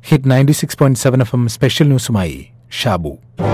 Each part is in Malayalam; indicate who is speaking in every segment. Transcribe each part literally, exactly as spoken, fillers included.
Speaker 1: Hit ninety six point seven F M special ന്യൂസുമായി ഷാബു.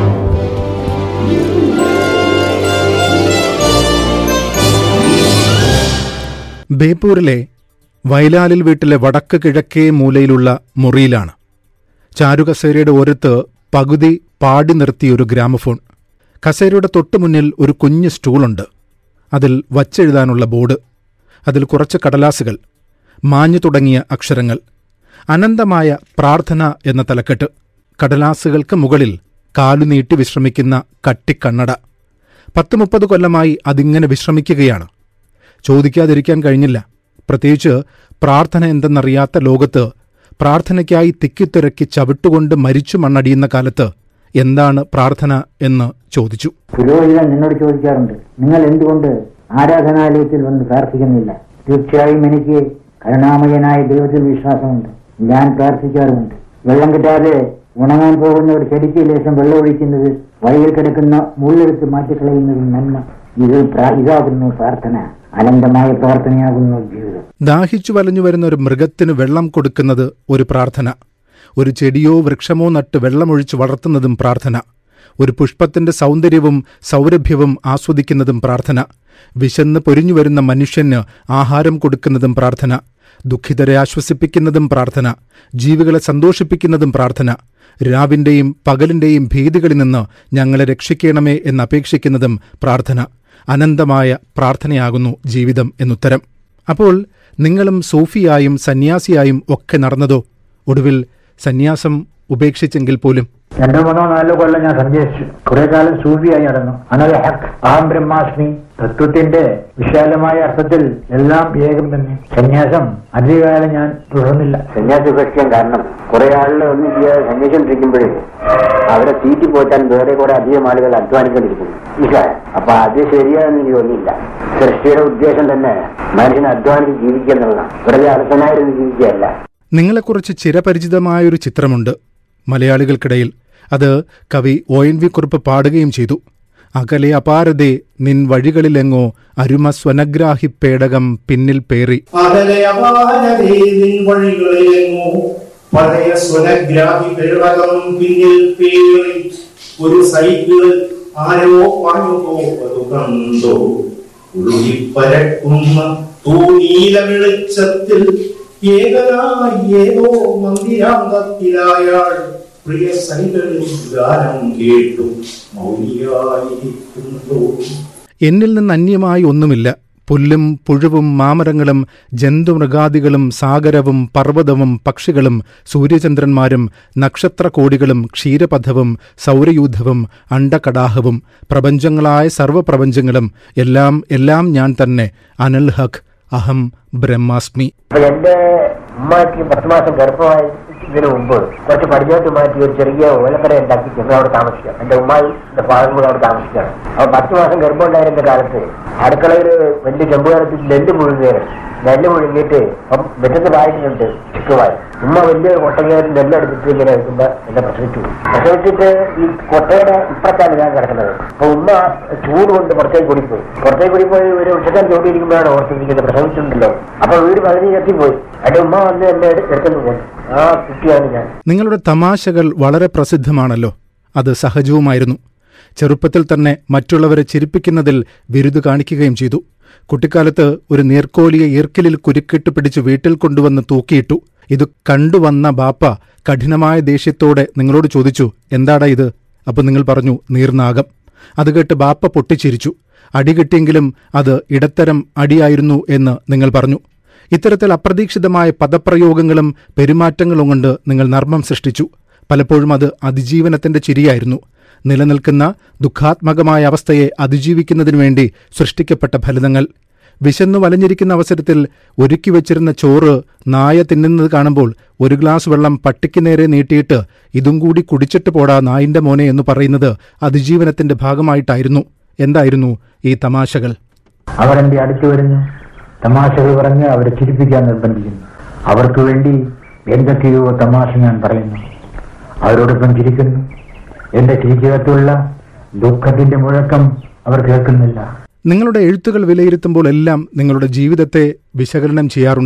Speaker 1: ബേപ്പൂരിലെ വയലാലിൽ വീട്ടിലെ വടക്ക് കിഴക്കേ മൂലയിലുള്ള മുറിയിലാണ്. ചാരുകസേരയുടെ ഓരത്ത് പകുതി പാടി നിർത്തിയൊരു ഗ്രാമഫോൺ. കസേരയുടെ തൊട്ടുമുന്നിൽ ഒരു കുഞ്ഞ് സ്റ്റൂളുണ്ട്. അതിൽ വച്ചെഴുതാനുള്ള ബോർഡ്, അതിൽ കുറച്ച് കടലാസുകൾ, മാഞ്ഞു തുടങ്ങിയ അക്ഷരങ്ങൾ, അനന്തമായ പ്രാർത്ഥന എന്ന തലക്കെട്ട്. കടലാസുകൾക്ക് മുകളിൽ കാലുനീട്ടി വിശ്രമിക്കുന്ന കട്ടിക്കണ്ണട. പത്ത് മുപ്പത് കൊല്ലമായി അതിങ്ങനെ വിശ്രമിക്കുകയാണ്. ചോദിക്കാതിരിക്കാൻ കഴിഞ്ഞില്ല. പ്രത്യേകിച്ച് പ്രാർത്ഥന എന്തെന്നറിയാത്ത ലോകത്ത് പ്രാർത്ഥനയ്ക്കായി തിക്കിത്തിരക്കി ചവിട്ടുകൊണ്ട് മരിച്ചു മണ്ണടിയുന്ന കാലത്ത് എന്താണ് പ്രാർത്ഥന എന്ന് ചോദിച്ചു.
Speaker 2: പുരോഹിതൻ എന്നോട് ചോദിക്കാറുണ്ട്, നിങ്ങൾ എന്തുകൊണ്ട് ആരാധനാലയത്തിൽ വന്ന് പ്രാർത്ഥിക്കുന്നില്ല? തീർച്ചയായും എനിക്ക് കരുണാമയനായ ദൈവത്തിൽ വിശ്വാസമുണ്ട്. ഞാൻ പ്രാർത്ഥിക്കാറുമുണ്ട്. വെള്ളം കിട്ടാതെ ഉണങ്ങാൻ പോകുന്ന ഒരു ചെടിക്ക് ലേശം വെള്ളം ഒഴിക്കുന്നത്, വഴിയിൽ കിടക്കുന്ന മുള്ളെടുത്ത് മാറ്റിക്കളയുന്നതും നന്മ. ഇത് ഇതാകുന്നു പ്രാർത്ഥന. അനന്തമായ പ്രാർത്ഥനയാകുന്നു ജീവിതം.
Speaker 1: ദാഹിച്ചു വലഞ്ഞു വരുന്ന ഒരു മൃഗത്തിന് വെള്ളം കൊടുക്കുന്നത് ഒരു പ്രാർത്ഥന. ഒരു ചെടിയോ വൃക്ഷമോ നട്ട് വെള്ളമൊഴിച്ച് വളർത്തുന്നതും പ്രാർത്ഥന. ഒരു പുഷ്പത്തിന്റെ സൗന്ദര്യവും സൗരഭ്യവും ആസ്വദിക്കുന്നതും പ്രാർത്ഥന. വിശന്ന് പൊരിഞ്ഞു വരുന്ന മനുഷ്യന് ആഹാരം കൊടുക്കുന്നതും പ്രാർത്ഥന. ദുഃഖിതരെ ആശ്വസിപ്പിക്കുന്നതും പ്രാർത്ഥന. ജീവികളെ സന്തോഷിപ്പിക്കുന്നതും പ്രാർത്ഥന. രാവിന്റെയും പകലിന്റെയും ഭീതികളിൽ നിന്ന് ഞങ്ങളെ രക്ഷിക്കണമേ എന്നപേക്ഷിക്കുന്നതും പ്രാർത്ഥന. അനന്തമായ പ്രാർത്ഥനയാകുന്നു ജീവിതം എന്നുത്തരം. അപ്പോൾ നിങ്ങളും സൂഫിയായും സന്യാസിയായും ഒക്കെ നടന്നതോ? ഒടുവിൽ സന്യാസം ഉപേക്ഷിച്ചെങ്കിൽ പോലും
Speaker 2: രണ്ടോ മൂന്നോ നാലോ കൊല്ലം ഞാൻ സന്യസിച്ചു. കുറെ കാലം സൂഫിയായി നടന്നു. അനൽ ഹഖ് അഹം ബ്രഹ്മാസ്മി, തത്വത്തിന്റെ വിശാലമായ അർത്ഥത്തിൽ എല്ലാം ഏകം തന്നെ. സന്യാസം അധികകാലം ഞാൻ തുടർന്നില്ല. സന്യാസം ഉപേക്ഷിക്കാൻ കാരണം കുറെ ആളുകൾ ഒന്നും ചെയ്യാതെ സന്യാസിക്കൊണ്ടിരിക്കുമ്പോഴേ അവരെ തീറ്റി പോറ്റാൻ വേറെ കുറെ അധികം ആളുകൾ അധ്വാനിക്കൊണ്ടിരിക്കുന്നു. അപ്പൊ അത് ശരിയാണെന്ന് എനിക്ക് തോന്നിയില്ല. സൃഷ്ടിയുടെ ഉദ്ദേശം തന്നെ മനുഷ്യനെ അധ്വാനിച്ച് ജീവിക്കുക എന്നുള്ളതാണ്. വെറുതെ അർത്ഥനായിരുന്നു ജീവിക്കുകയല്ല.
Speaker 1: നിങ്ങളെക്കുറിച്ച് ചിരപരിചിതമായൊരു ചിത്രമുണ്ട് മലയാളികൾക്കിടയിൽ. അത് കവി ഒ എൻ വി കുറുപ്പ് പാടുകയും ചെയ്തു. അകലെ അപാരതേ നിൻ വഴികളിലെങ്ങോ അരുമ സ്വനഗ്രാഹി പേടകം പിന്നിൽ പേറി. ഒരു സൈക്കിൾ ആരോ പറഞ്ഞു പോവതു കണ്ടോ, ഉരുളിപ്പരക്കുന്ന തൂനീല വെളിച്ചത്തിൽ ഏകനായി ഏതോ മന്ദിരാന്തത്തിലായാൾ പ്രിയ സൈകളിൽ ഗാനം കേട്ടു മൗനിയായിരിക്കുന്നു. എന്നിൽ നിന്ന് അന്യമായി ഒന്നുമില്ല. പുല്ലും പുഴുവും മാമരങ്ങളും ജന്തുമൃഗാദികളും സാഗരവും പർവ്വതവും പക്ഷികളും സൂര്യചന്ദ്രന്മാരും നക്ഷത്രകോടികളും ക്ഷീരപഥവും സൗരയൂഥവും അണ്ടകടാഹവും പ്രപഞ്ചങ്ങളായ സർവ്വപ്രപഞ്ചങ്ങളും എല്ലാം എല്ലാം ഞാൻ തന്നെ. അനൽ ഹഖ് അഹം ബ്രഹ്മാസ്മി.
Speaker 2: എന്റെ ഉമ്മയ്ക്ക് പത്ത് മാസം ഗർഭമായി ഇതിനു മുമ്പ് കുറച്ച് പടിഞ്ഞാട്ട് മാറ്റി ഒരു ചെറിയ ഓലക്കട ഉണ്ടാക്കി ചെന്ന് അവിടെ താമസിക്കാം. എന്റെ ഉമ്മായി എന്റെ ഫാദറും കൂടെ അവിടെ താമസിക്കണം. അപ്പൊ പത്ത് മാസം ഗർഭം ഉണ്ടായിരുന്ന കാലത്ത് അടുക്കളയിൽ വലിയ ചെമ്പുകാലത്തിൽ നെല്ല് മുഴുകയാണ്. നെല്ല് മുഴുങ്ങിയിട്ട് അപ്പം മുറ്റത്ത് വായിക്കുന്നുണ്ട് ചിക്കുവായി. ഉമ്മ വലിയൊരു കൊട്ടകയിൽ നെല്ലെടുത്തിട്ട് ഇങ്ങനെ വെക്കുമ്പോ എന്നെ പ്രസവിച്ചു. പ്രസവിച്ചിട്ട് ഈ കൊട്ടയുടെ ഇപ്പുറത്താണ് ഞാൻ കിടക്കുന്നത്. അപ്പൊ ഉമ്മ ചൂട് കൊണ്ട് പുറത്തേക്ക് കൂടിപ്പോയി. പുറത്തേക്ക് കൂടിപ്പോയി ഒരു ഉച്ചക്കാൻ ചോദിയിരിക്കുമ്പോഴാണ് ഓർത്തിരിക്കുന്നത് പ്രസവിച്ചിട്ടുണ്ടല്ലോ. അപ്പൊ വീട് പകുതി എത്തിപ്പോയി. എന്റെ ഉമ്മ വന്ന് എന്നെ എടുക്കുന്നു പോയി. ആ കുട്ടിയാണ് ഞാൻ.
Speaker 1: നിങ്ങളുടെ തമാശകൾ വളരെ പ്രസിദ്ധമാണല്ലോ. അത് സഹജവുമായിരുന്നു. ചെറുപ്പത്തിൽ തന്നെ മറ്റുള്ളവരെ ചിരിപ്പിക്കുന്നതിൽ വിരുദ് കാണിക്കുകയും ചെയ്തു. കുട്ടിക്കാലത്ത് ഒരു നീർക്കോലിയെ ഈർക്കിലിൽ കുരുക്കിട്ട് പിടിച്ച് വീട്ടിൽ കൊണ്ടുവന്ന് തൂക്കിയിട്ടു. ഇത് കണ്ടുവന്ന ബാപ്പ കഠിനമായ ദേഷ്യത്തോടെ നിങ്ങളോട് ചോദിച്ചു, എന്താടാ ഇത്? അപ്പം നിങ്ങൾ പറഞ്ഞു, നീർനാഗം. അത് കേട്ട് ബാപ്പ പൊട്ടിച്ചിരിച്ചു. അടി കിട്ടിയെങ്കിലും അത് ഇടത്തരം അടിയായിരുന്നു എന്ന് നിങ്ങൾ പറഞ്ഞു. ഇത്തരത്തിൽ അപ്രതീക്ഷിതമായ പദപ്രയോഗങ്ങളും പെരുമാറ്റങ്ങളും കൊണ്ട് നിങ്ങൾ നർമ്മം സൃഷ്ടിച്ചു. പലപ്പോഴും അത് അതിജീവനത്തിന്റെ ചിരിയായിരുന്നു. നിലനിൽക്കുന്ന ദുഃഖാത്മകമായ അവസ്ഥയെ അതിജീവിക്കുന്നതിനു വേണ്ടി സൃഷ്ടിക്കപ്പെട്ട ഫലിതങ്ങൾ. വിശന്നു വലഞ്ഞിരിക്കുന്ന അവസരത്തിൽ ഒരുക്കി വച്ചിരുന്ന ചോറ് നായ തിന്നുന്നത് കാണുമ്പോൾ ഒരു ഗ്ലാസ് വെള്ളം പട്ടിക്ക് നേരെ നീട്ടിയിട്ട് ഇതും കൂടി കുടിച്ചിട്ട് പോടാ നായിന്റെ മോനെ എന്ന് പറയുന്നത് അതിജീവനത്തിന്റെ ഭാഗമായിട്ടായിരുന്നു. എന്തായിരുന്നു ഈ തമാശകൾ?
Speaker 2: അവരെന്റെ അടുത്ത് വരുന്നു, തമാശകൾ പറഞ്ഞ് അവരെ ചിരിപ്പിക്കാൻ നിർബന്ധിക്കുന്നു. അവർക്ക് വേണ്ടി എന്തൊക്കെയോ തമാശ ഞാൻ പറയുന്നു, അവരോടൊപ്പം ചിരിക്കുന്നു. എന്റെ ചിരിക്കകത്തുള്ള ദുഃഖത്തിന്റെ മുഴക്കം അവർ കേൾക്കുന്നില്ല.
Speaker 1: നിങ്ങളുടെ എഴുത്തുകൾ വിലയിരുത്തുമ്പോൾ എല്ലാം നിങ്ങളുടെ ജീവിതത്തെ വിശകലനം ചെയ്യാറുണ്ട്.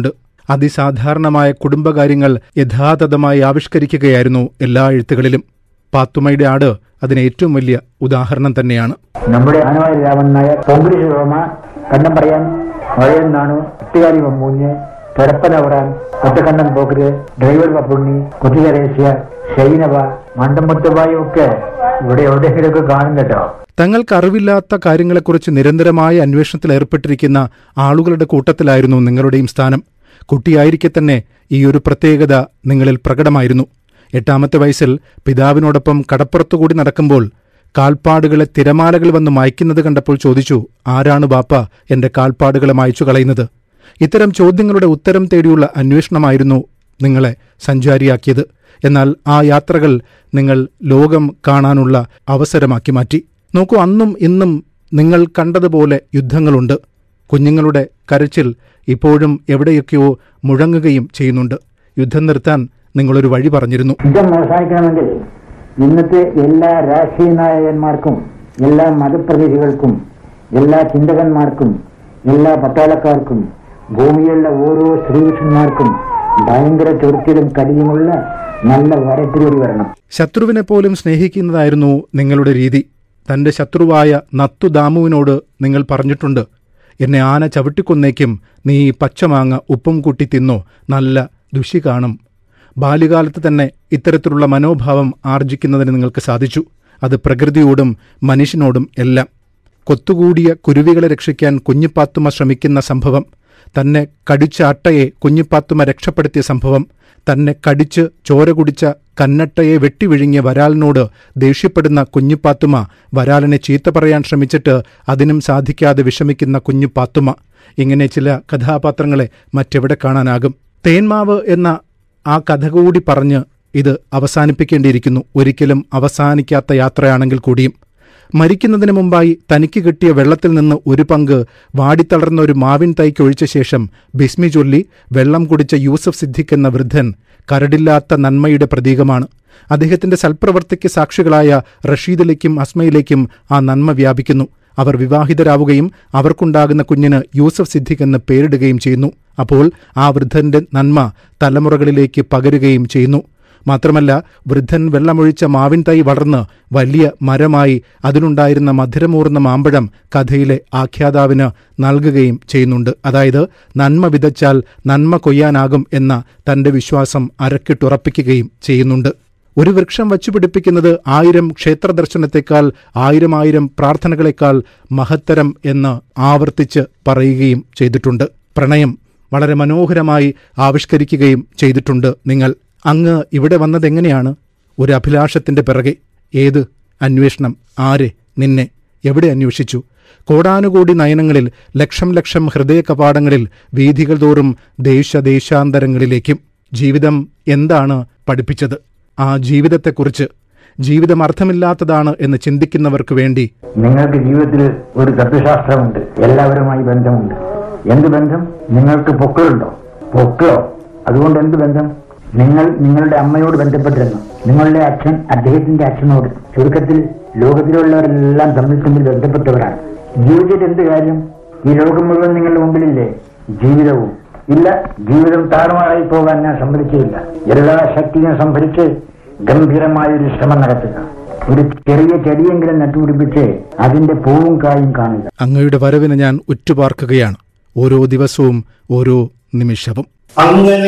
Speaker 1: അതിസാധാരണമായ കുടുംബകാര്യങ്ങൾ യഥാതഥമായി ആവിഷ്കരിക്കുകയായിരുന്നു എല്ലാ എഴുത്തുകളിലും. പാത്തുമ്മയുടെ ആട് അതിന് ഏറ്റവും വലിയ ഉദാഹരണം തന്നെയാണ്.
Speaker 3: നമ്മുടെ ആനവാരി രാമൻ നായർ, കോൺഗ്രസ് റോമ, കണ്ണം പറയാൻ, മഴയെന്നാണ്, ഒത്തുകാരി മമ്മൂഞ്ഞ്, പെരപ്പന വറാൻ, ഒറ്റക്കണ്ണൻ പോക്കര്, ഡ്രൈവർ പപ്പുണ്ണി, കൊച്ചുകരേശ്യ, ഷൈനവ, മണ്ടമ്പത്തുവായും ഒക്കെ ഇവിടെ എവിടെയെങ്കിലുമൊക്കെ കാണും കേട്ടോ.
Speaker 1: തങ്ങൾക്ക് അറിവില്ലാത്ത കാര്യങ്ങളെക്കുറിച്ച് നിരന്തരമായ അന്വേഷണത്തിൽ ഏർപ്പെട്ടിരിക്കുന്ന ആളുകളുടെ കൂട്ടത്തിലായിരുന്നു നിങ്ങളുടെയും സ്ഥാനം. കുട്ടിയായിരിക്കെ തന്നെ ഈ ഒരു പ്രത്യേകത നിങ്ങളിൽ പ്രകടമായിരുന്നു. എട്ടാമത്തെ വയസ്സിൽ പിതാവിനോടൊപ്പം കടപ്പുറത്തുകൂടി നടക്കുമ്പോൾ കാൽപ്പാടുകളെ തിരമാലകൾ വന്ന് മായ്ക്കുന്നത് കണ്ടപ്പോൾ ചോദിച്ചു, ആരാണ് ബാപ്പ എന്റെ കാൽപ്പാടുകളെ മായ്ച്ചു കളയുന്നത്? ഇത്തരം ചോദ്യങ്ങളുടെ ഉത്തരം തേടിയുള്ള അന്വേഷണമായിരുന്നു നിങ്ങളെ സഞ്ചാരിയാക്കിയത്. എന്നാൽ ആ യാത്രകൾ നിങ്ങൾ ലോകം കാണാനുള്ള അവസരമാക്കി മാറ്റി. നോക്കൂ, അന്നും ഇന്നും നിങ്ങൾ കണ്ടതുപോലെ യുദ്ധങ്ങളുണ്ട്. കുഞ്ഞുങ്ങളുടെ കരച്ചിൽ ഇപ്പോഴും എവിടെയൊക്കെയോ മുഴങ്ങുകയും ചെയ്യുന്നുണ്ട്. യുദ്ധം നിർത്താൻ നിങ്ങളൊരു വഴി പറഞ്ഞിരുന്നു.
Speaker 3: യുദ്ധം അവസാനിക്കണമെങ്കിൽ ഇന്നത്തെ എല്ലാ രാഷ്ട്രീയ നായകന്മാർക്കും, എല്ലാ മതപ്രതിനിധികൾക്കും, എല്ലാ ചിന്തകന്മാർക്കും, എല്ലാ പട്ടാളക്കാർക്കും, ഭൂമിയിലുള്ള ഓരോ സ്ത്രീപുരുഷന്മാർക്കും ഭയങ്കര ചൊറിച്ചിലും കടിയുമുള്ള നല്ല വരത്തിലൂടെ വരണം.
Speaker 1: ശത്രുവിനെ പോലും സ്നേഹിക്കുന്നതായിരുന്നു നിങ്ങളുടെ രീതി. തന്റെ ശത്രുവായ നത്തുദാമുവിനോട് നിങ്ങൾ പറഞ്ഞിട്ടുണ്ട്, എന്നെ ആന ചവിട്ടിക്കൊന്നേക്കും, നീ പച്ചമാങ്ങ ഉപ്പും കൂട്ടി തിന്നോ, നല്ല ദുഷി കാണും. ബാല്യകാലത്ത് തന്നെ ഇത്തരത്തിലുള്ള മനോഭാവം ആർജിക്കുന്നതിന് നിങ്ങൾക്ക് സാധിച്ചു. അത് പ്രകൃതിയോടും മനുഷ്യനോടും എല്ലാം. കൊത്തുകൂടിയ കുരുവികളെ രക്ഷിക്കാൻ കുഞ്ഞിപ്പാത്തുമ്മ ശ്രമിക്കുന്ന സംഭവം, തന്നെ കടിച്ച അട്ടയെ കുഞ്ഞിപ്പാത്തുമ്മ രക്ഷപ്പെടുത്തിയ സംഭവം, തന്നെ കടിച്ച് ചോര കുടിച്ച കന്നട്ടയെ വെട്ടിവിഴുങ്ങിയ വരാലിനോട് ദേഷ്യപ്പെടുന്ന കുഞ്ഞിപ്പാത്തുമ്മ, വരാലിനെ ചീത്ത പറയാൻ ശ്രമിച്ചിട്ട് അതിനും സാധിക്കാതെ വിഷമിക്കുന്ന കുഞ്ഞിപ്പാത്തുമ്മ, ഇങ്ങനെ ചില കഥാപാത്രങ്ങളെ മറ്റെവിടെ കാണാനാകും? തേന്മാവ് എന്ന ആ കഥ കൂടി പറഞ്ഞ് ഇത് അവസാനിപ്പിക്കേണ്ടിയിരിക്കുന്നു. ഒരിക്കലും അവസാനിക്കാത്ത യാത്രയാണെങ്കിൽ കൂടിയും. മരിക്കുന്നതിന് മുമ്പായി തനിക്ക് കിട്ടിയ വെള്ളത്തിൽ നിന്ന് ഒരു പങ്ക് വാടിത്തളർന്ന ഒരു മാവിൻ തൈക്ക് ഒഴിച്ച ശേഷം ബിസ്മി ചൊല്ലി വെള്ളം കുടിച്ച യൂസഫ് സിദ്ദിഖ് എന്ന വൃദ്ധൻ കരടില്ലാത്ത നന്മയുടെ പ്രതീകമാണ്. അദ്ദേഹത്തിന്റെ സൽപ്രവർത്തിക്ക് സാക്ഷികളായ റഷീദിലേക്കും അസ്മയിലേക്കും ആ നന്മ വ്യാപിക്കുന്നു. അവർ വിവാഹിതരാവുകയും അവർക്കുണ്ടാകുന്ന കുഞ്ഞിന് യൂസഫ് സിദ്ദിഖ് എന്ന് പേരിടുകയും ചെയ്യുന്നു. അപ്പോൾ ആ വൃദ്ധന്റെ നന്മ തലമുറകളിലേക്ക് പകരുകയും ചെയ്യുന്നു. മാത്രമല്ല, വൃദ്ധൻ വെള്ളമൊഴിച്ച മാവിൻ തൈ വളർന്ന് വലിയ മരമായി അതിലുണ്ടായിരുന്ന മധുരമൂർന്ന മാമ്പഴം കഥയിലെ ആഖ്യാതാവിന് നൽകുകയും ചെയ്യുന്നുണ്ട്. അതായത്, നന്മ വിതച്ചാൽ നന്മ കൊയ്യാനാകും എന്ന തന്റെ വിശ്വാസം അരക്കിട്ടുറപ്പിക്കുകയും ചെയ്യുന്നുണ്ട്. ഒരു വൃക്ഷം വച്ചുപിടിപ്പിക്കുന്നത് ആയിരം ക്ഷേത്രദർശനത്തെക്കാൾ ആയിരം ആയിരം പ്രാർത്ഥനകളെക്കാൾ മഹത്തരം എന്ന് ആവർത്തിച്ച് പറയുകയും ചെയ്തിട്ടുണ്ട്. പ്രണയം വളരെ മനോഹരമായി ആവിഷ്കരിക്കുകയും ചെയ്തിട്ടുണ്ട് നിങ്ങൾ. അങ്ങ് ഇവിടെ വന്നതെങ്ങനെയാണ്? ഒരു അഭിലാഷത്തിന്റെ പിറകെ. ഏത് അന്വേഷണം? ആരെ? നിന്നെ എവിടെ അന്വേഷിച്ചു? കോടാനുകോടി നയനങ്ങളിൽ, ലക്ഷം ലക്ഷം ഹൃദയ കവാടങ്ങളിൽ, വീഥികൾ തോറും ദേശദേശാന്തരങ്ങളിലേക്കും. ജീവിതം എന്താണ് പഠിപ്പിച്ചത്? ആ ജീവിതത്തെക്കുറിച്ച്, ജീവിതം അർത്ഥമില്ലാത്തതാണ് എന്ന് ചിന്തിക്കുന്നവർക്ക് വേണ്ടി,
Speaker 3: നിങ്ങൾക്ക് ജീവിതത്തിൽ ഒരു തത്വശാസ്ത്രമുണ്ട്, എല്ലാവരുമായി ബന്ധമുണ്ട്. എന്ത് ബന്ധം? നിങ്ങൾക്ക് പൊക്കളുണ്ടോ? പൊക്കളോ? അതുകൊണ്ട് എന്ത് ബന്ധം? നിങ്ങൾ നിങ്ങളുടെ അമ്മയോട് ബന്ധപ്പെട്ടിരുന്നു, നിങ്ങളുടെ അച്ഛൻ അദ്ദേഹത്തിന്റെ അച്ഛനോട്. ചുരുക്കത്തിൽ ലോകത്തിലുള്ളവരെല്ലാം തമ്മിൽ തമ്മിൽ ബന്ധപ്പെട്ടവരാണ്. ജീവിച്ചിട്ട് എന്ത് കാര്യം? ഈ ലോകം മുഴുവൻ നിങ്ങളുടെ മുമ്പിലില്ലേ? ജീവിതവും ഇല്ല. ജീവിതം താറുമാറായി പോകാൻ ഞാൻ സമ്മതിച്ചില്ല. എല്ലാ ശക്തിയും സംഭരിച്ച് ഗംഭീരമായൊരു ശ്രമം നടത്തുക. ഒരു ചെറിയ ചെടിയെങ്കിലും നട്ടുപിടിപ്പിച്ച് അതിന്റെ പൂവും കായും കാണുക.
Speaker 1: അങ്ങയുടെ വരവിന് ഞാൻ ഉറ്റുപാർക്കുകയാണ്, ഓരോ ദിവസവും ഓരോ നിമിഷവും.
Speaker 4: അങ്ങനെ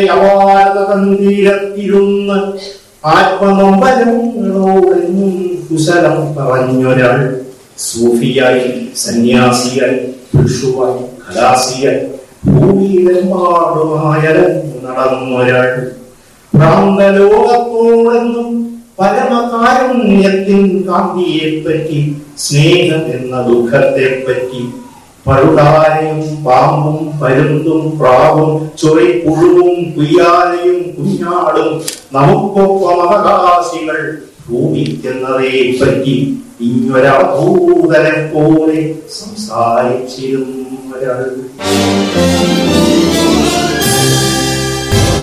Speaker 4: അവാരതീരത്തിരുന്ന് ആത്മനൊമ്പരങ്ങളോടെന്നും കുശലം പറഞ്ഞൊരാൾ സൂഫിയായി, സന്യാസിയായി, ഭിക്ഷുവായി, ഖലാസിയായി ഭൂമിയിലെമ്പാടുമായലഞ്ഞു നടന്നൊരാൾ ഭ്രാന്തലോകത്തോടെന്നും പരമകാരുണ്യത്തിൻ കാന്തിയെപ്പറ്റി, സ്നേഹം എന്ന ദുഃഖത്തെപ്പറ്റി, പഴുതാരയും പാമ്പും പരുന്തും പ്രാവും ചൊറിപ്പുഴുവും കുയ്യാലയും കുഞ്ഞാടും നമുക്കൊപ്പം അവകാശികൾ ഭൂമിക്കുന്നതേ പറ്റി ഇങ്ങൊരഭൂതനെ പോലെ സംസാരിച്ചിരുന്നു ഒരാൾ.